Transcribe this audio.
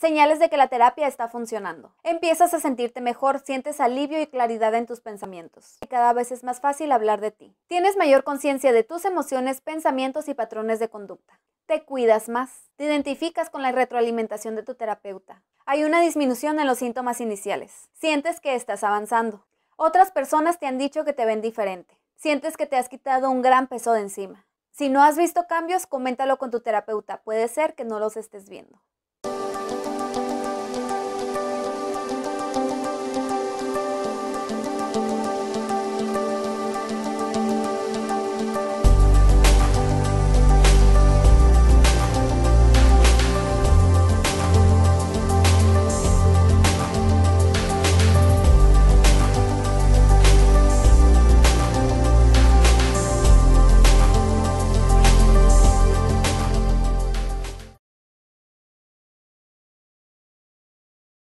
Señales de que la terapia está funcionando. Empiezas a sentirte mejor, sientes alivio y claridad en tus pensamientos. Y cada vez es más fácil hablar de ti. Tienes mayor conciencia de tus emociones, pensamientos y patrones de conducta. Te cuidas más. Te identificas con la retroalimentación de tu terapeuta. Hay una disminución en los síntomas iniciales. Sientes que estás avanzando. Otras personas te han dicho que te ven diferente. Sientes que te has quitado un gran peso de encima. Si no has visto cambios, coméntalo con tu terapeuta. Puede ser que no los estés viendo.